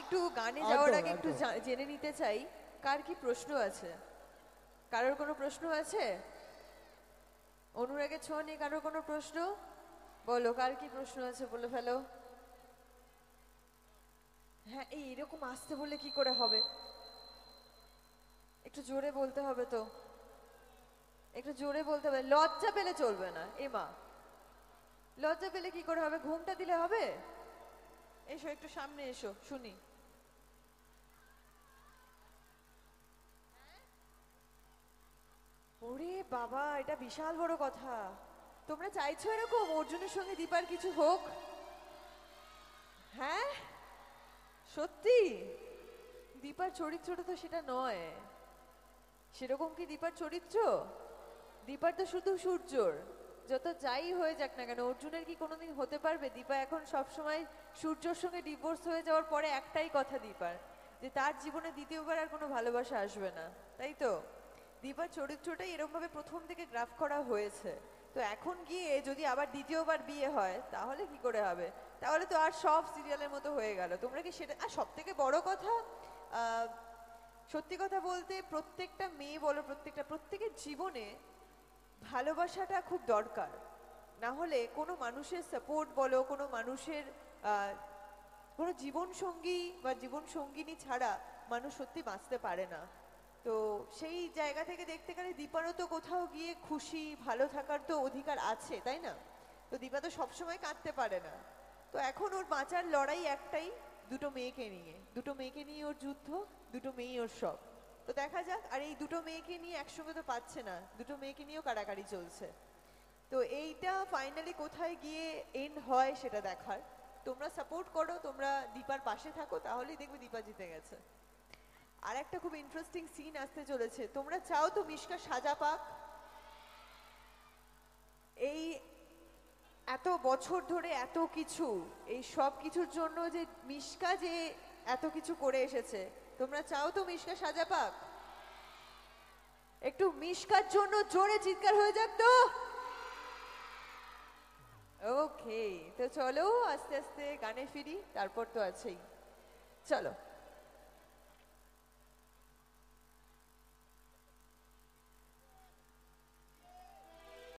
একটু গানে যাওয়ার আগে একটু জেনে নিতে চাই কার কি প্রশ্ন আছে। কারোর কোনো প্রশ্ন আছে? অনুরাগের ছোঁয়া নিয়ে কারোর কোনো প্রশ্ন? বলো কার কি প্রশ্ন আছে, বলে ফেলো। হ্যাঁ, এইরকম আসতে বললে কি করে হবে? একটু জোরে বলতে হবে তো, একটু জোরে বলতে হবে, লজ্জা পেলে চলবে না। এমা, লজ্জা পেলে কি করে হবে? ঘুমটা দিলে হবে? এসো একটু সামনে এসো শুনি। ওরে বাবা, এটা বিশাল বড় কথা। তোমরা চাইছো এরকম অর্জুনের সঙ্গে দীপার কিছু হোক? হ্যাঁ, সত্যি? দীপার চরিত্রটা তো সেটা নয়। সেরকম কি দীপার চরিত্র? দীপার তো শুধু সূর্যর। যত যাই হয়ে যাক না কেন, অর্জুনের কি কোনোদিন হতে পারবে? দীপা এখন সবসময় সূর্যর সঙ্গে ডিভোর্স হয়ে যাওয়ার পরে একটাই কথা দীপার, যে তার জীবনে দ্বিতীয়বার আর কোনো ভালোবাসা আসবে না, তাই তো? দীপার চরিত্রটাই এরকম ভাবে প্রথম থেকে গ্রাফ করা হয়েছে। তো এখন গিয়ে যদি আবার দ্বিতীয়বার বিয়ে হয় তাহলে কি করে হবে? তাহলে তো আর সব সিরিয়ালের মতো হয়ে গেল। তোমরা কি সেটা? আর সব থেকে বড় কথা, সত্যি কথা বলতে প্রত্যেকটা মেয়ে বলো, প্রত্যেকের জীবনে ভালোবাসাটা খুব দরকার। না হলে কোনো মানুষের সাপোর্ট বলো, কোনো মানুষের কোনো জীবন সঙ্গী বা জীবন সঙ্গিনী ছাড়া মানুষ সত্যি বাঁচতে পারে না। তো সেই জায়গা থেকে দেখতে গেলে দীপারও তো কোথাও গিয়ে খুশি ভালো থাকার তো অধিকার আছে, তাই না? তো দীপা তো সবসময় কাঁদতে পারে না। তো এখন ওর বাঁচার লড়াই একটাই, দুটো মেয়েকে নিয়ে ওর যুদ্ধ, দুটো মেয়েই ওর সব। তো দেখা যাক। আর এই দুটো মেয়েকে নিয়ে একসঙ্গে তো পাচ্ছে না, দুটো মেয়েকে নিয়েও কাড়াকাড়ি চলছে। তো এইটা ফাইনালি কোথায় গিয়ে এন্ড হয় সেটা দেখার। তোমরা সাপোর্ট করো, তোমরা দীপার পাশে থাকো, তাহলেই দেখবে দীপা জিতে গেছে। আর একটা খুব ইন্টারেস্টিং সিন আসতে চলেছে। তোমরা চাও তো মিশকা সাজা পাক? এই এত বছর ধরে এত কিছু, এই সব কিছুর জন্য যে মিশকা যে এত কিছু করে এসেছে, তোমরা চাও তো মিশকা সাজা পাক? একটু মিশকার জন্য জোরে চিৎকার হয়ে যাক তো। ওকে, তো চলো আস্তে আস্তে গানে ফিরি, তারপর তো আছেই। চলো।